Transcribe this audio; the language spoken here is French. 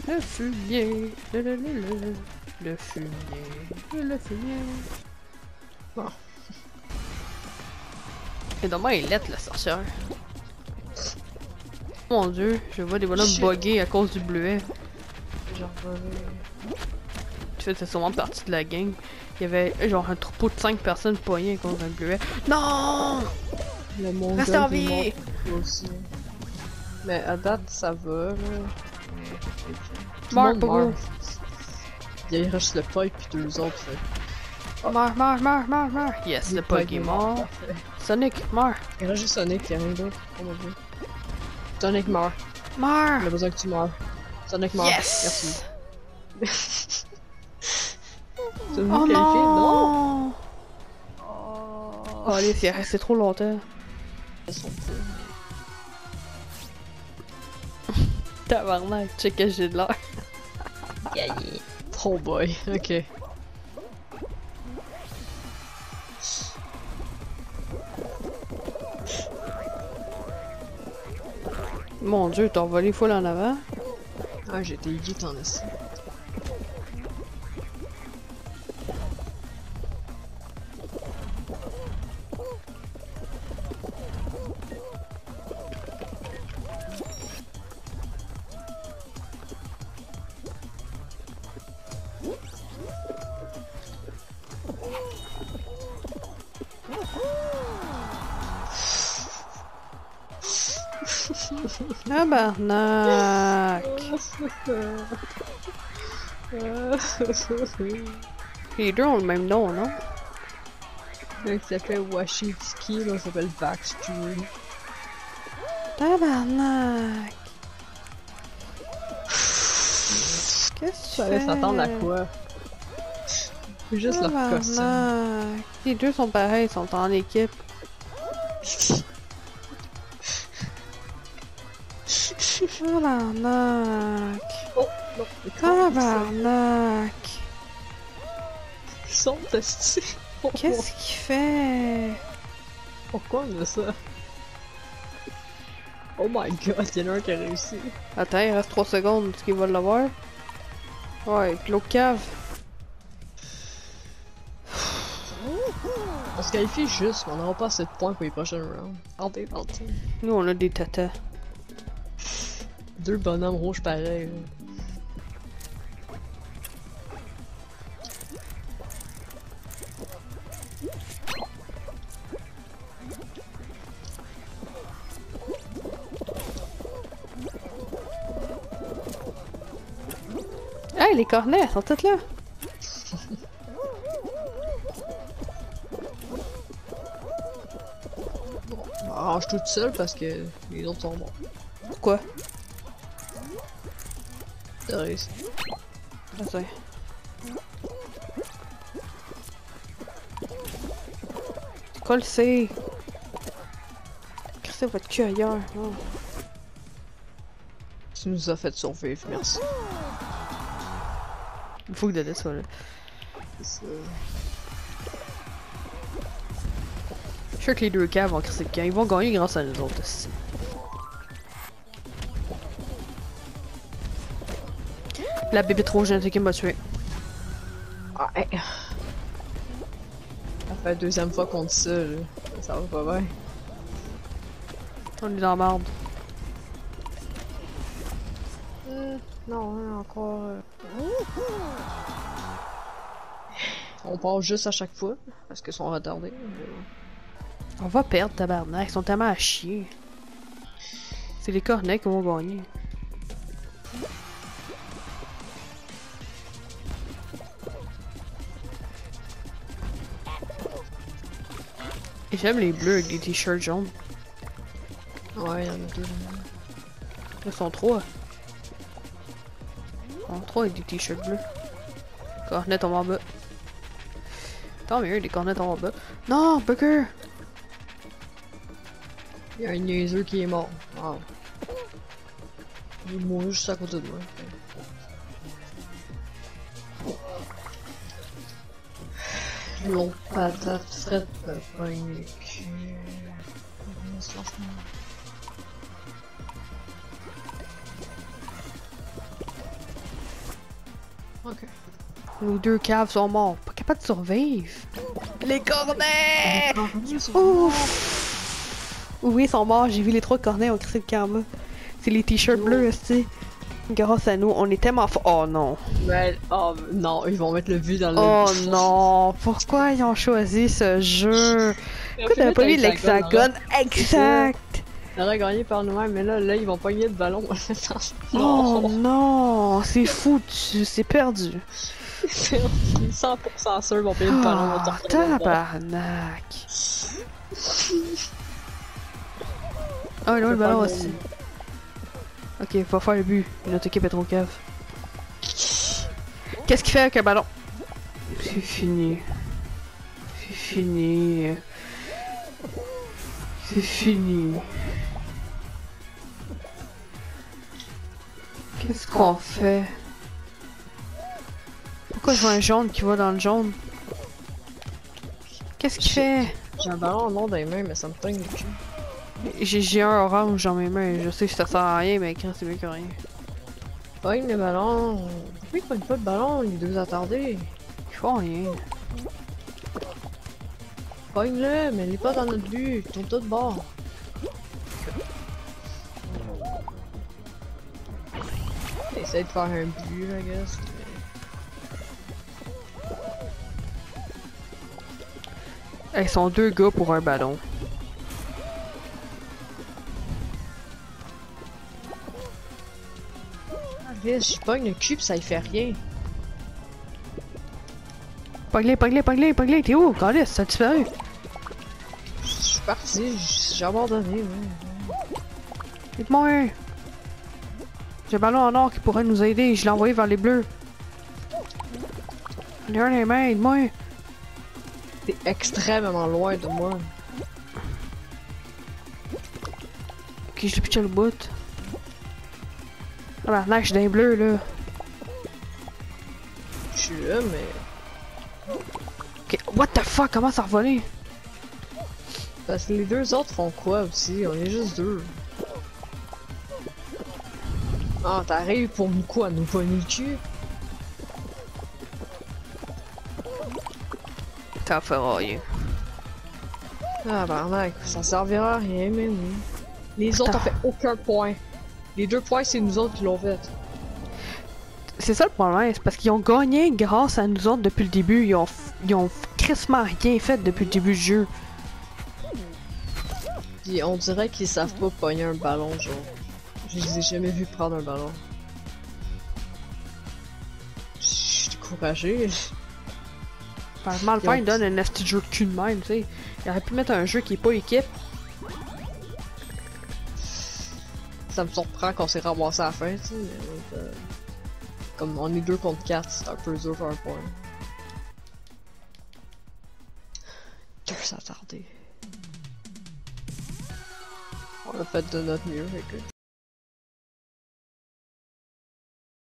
Le fumier, le fumier, le fumier. Bon. Et dommage, il est lettre, la sorcière. Mon dieu, je vois des bonhommes buggés à cause du bleuet. Genre, Tu faisais sûrement partie de la gang. Il y avait genre un troupeau de 5 personnes poignées à cause d'un bleuet. Non! le monde Reste en vie! aussi. Mais à date, ça va, là. Tout le Meurs, monde Pogo! meurt. Il reste le pipe puis 2 autres. Fait. Oh. Meurs! Yes, le pug est mort. Parfait. Sonic, meurs! Il reste juste Sonic, il y a rien d'autre. Oh mon dieu. Sonic meurt. Meurs! On a besoin que tu meurs. Sonic meurt. Yes! Merci. Tu veux Oh me qualifier? non! Oh. Oh, Alice, il est resté trop longtemps. Tabarnak, check que j'ai de l'air. Yeah. Oh boy, ok. Mon dieu, t'as volé full en avant. Ah, j'ai été vite en essai. Tabarnak! Les deux ont le même nom, non? Il s'appelle Washitski, là, il s'appelle Vaxtrue. Tabarnak! Qu'est-ce que tu Ça allait fais? s'attendre à quoi? C'est juste leur costume. Tabarnak! Les deux sont pareils, ils sont en équipe. Tabarnak! Oh, non, Tabarnak! Ils sont testés. Qu'est-ce qu'il fait? Pourquoi on a ça? Oh my god, il y en a un qui a réussi. Attends, il reste 3 secondes. Est-ce qu'il va l'avoir? Ouais, l'autre cave. On se qualifie juste, mais on n'aura pas assez de points pour les prochaines rounds. Tentez. Nous, on a des tatas. 2 bonhommes rouges pareils. Là. Hey, les cornets, sont tous là! Bon, alors, je suis toute seule parce que les autres sont bons. Pourquoi? T'as réussi. Attends. Quoi le c'est? Crissez votre cul ailleurs. Oh. Tu nous as fait survivre, merci. Il faut que Dédé soit là. C'est ça. Je suis sûr que les deux caves vont crisser le camp. Ils vont gagner grâce à nous autres aussi. La bébé trop jeune, c'est qui m'a tué. Ah, hey. Ça fait la 2e fois qu'on dit ça, là. Ça va pas bien. On est dans la merde. Non, encore. On part juste à chaque fois, parce qu'ils sont retardés. On va perdre, tabarnak. Ils sont tellement à chier. C'est les cornets qui vont gagner. Et j'aime les bleus avec des t-shirts jaunes. Ouais, il y en a 2. Ils sont 3. Ils sont 3 avec des t-shirts bleus. Cornet tombe en bas. Tant mieux, les cornets tombent en bas. Non, Booker! Il y a un niaiseux qui est mort. Wow. Il est mort juste à côté de moi. L'autre patate frette de panique. Ok. Nos deux caves sont morts. Pas capables de survivre. Les cornets! Ouf! Oui, ils sont morts. J'ai vu les 3 cornets au crissé de camp là. C'est les t-shirts bleus, tu. Grâce à nous, on est tellement fort. Oh non. Mais, oh non, ils vont mettre le but dans le... Oh non. Pourquoi ils ont choisi ce jeu? Pourquoi t'avais pas mis l'hexagone? Exact! On aurait gagné par nous-mêmes, mais là, ils vont pogner le ballon. Oh non! C'est fou, c'est perdu. C'est 100% sûr qu'ils vont payer le ballon. Oh, tabarnak! Oh, là, le ballon aussi. Ok, faut faire le but. Notre équipe est trop cave. Qu'est-ce qu'il fait avec un ballon? C'est fini. C'est fini. C'est fini. Qu'est-ce qu'on fait? Pourquoi je vois un jaune qui va dans le jaune? Qu'est-ce qu'il fait? J'ai un ballon en nom dans les mains, mais ça me pogne le cul. J'ai un orange dans mes mains. Je sais que ça sert à rien, mais écran c'est mieux que rien. Pogne le ballon. Pourquoi ils pognent pas le ballon, les deux attardés? Ils font rien. Pogne-le, mais il est pas dans notre but. Ils tournent tous de bord. Essaye de faire un but, I guess. Ils sont 2 gars pour un ballon. Je pogne le cul pis ça y fait rien. Pogne-les, pogne-les, pogne-les, pogne-les. T'es où? Calice, ça a disparu. Je suis parti, j'ai abandonné, ouais. Dites-moi. J'ai un ballon en or qui pourrait nous aider. Je l'ai envoyé vers les bleus. J'en ai un dans les mains, aide-moi. T'es extrêmement loin de moi. Ok, je l'ai pitché le bout. Ah bah, là, je suis dans les bleus, là. Je suis là, mais... Ok, what the fuck? Comment ça a revolé? Parce que les deux autres font quoi aussi? On est juste deux. Ah, t'arrives pour nous quoi? Nous pogner le cul? Ça fera rien. Ah, barnac, ça servira à rien, mais oui. Les autres ont fait aucun point. Les 2 points, c'est nous autres qui l'ont fait. C'est ça le problème, c'est parce qu'ils ont gagné grâce à nous autres depuis le début. Ils ont crissement rien fait depuis le début du jeu. Puis on dirait qu'ils savent pas pogner un ballon, genre. Je les ai jamais vus prendre un ballon. Je suis découragé. Franchement, le faire, il donne un esti jeu de cul de même, tu sais. Il aurait pu mettre un jeu qui est pas équipe. Ça me surprend qu'on s'est ramassé à la fin, tu sais. Donc, comme on est 2 contre 4, c'est un peu dur pour un point. 2 s'attarder. On a fait de notre mieux, écoute.